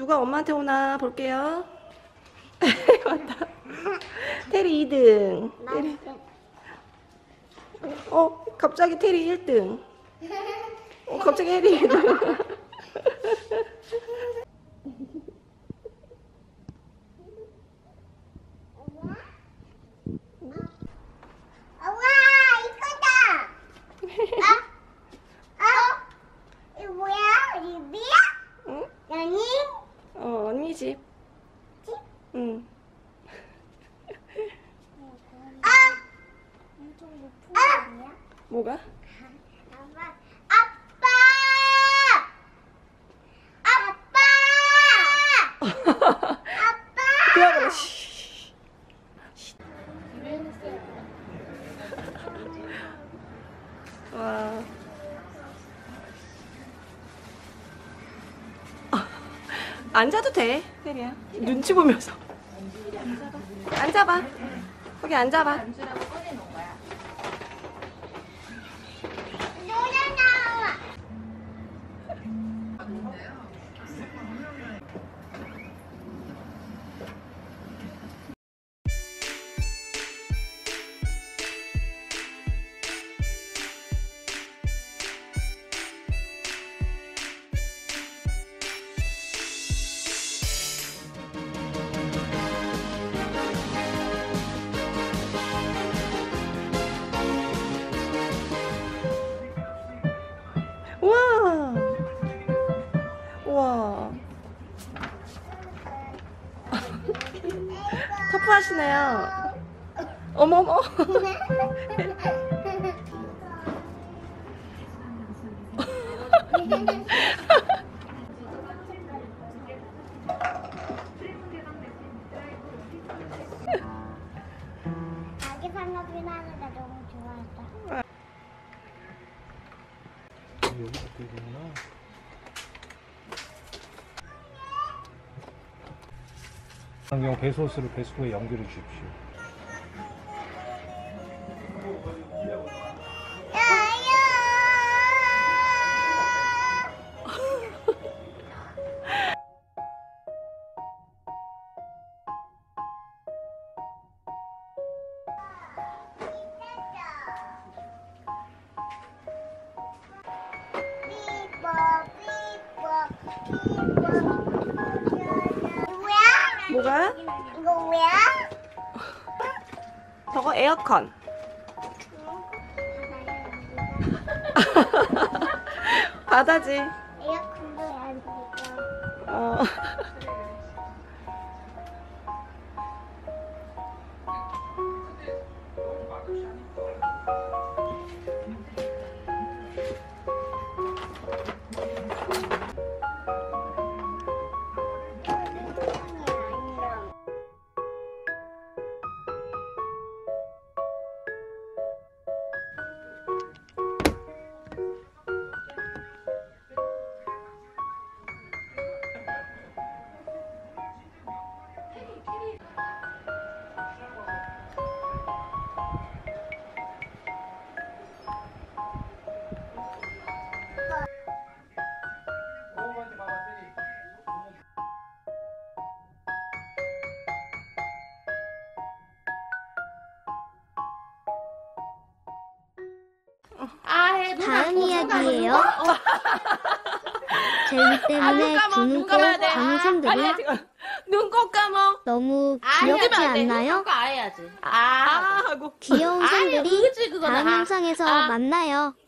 누가 엄마한테 오나 볼게요. 맞다. 테리 2등. 테리. 갑자기 테리 1등. 갑자기 해리 1등. 이거 뭐야? 리비야? 응? 연이? 언니 집. 집? 응. 엄청 높은 거 아니야? 뭐가? 그래. 와. 앉아도 돼, 혜리야. 눈치 보면서. 앉아봐. 거기 앉아봐. 우와. 우와. 터프하시네요. 어머머. 자기 산업이 나니까 너무 좋아했다. 여기서 되구나. 안경 배소스를 배수구에 연결해 주십시오. 뭐가? 이거 뭐야? 저거 에어컨. 바다지. 에어컨도 해야 되니까. 어. 다음 이야기예요. 재미 때문에 죽는 거 방송들이 눈 꼭 감어. 너무 귀엽지 않나요? 아 해야지. 하고. 귀여운 아니, 손들이 그거지, 그거는. 다음 영상에서 만나요.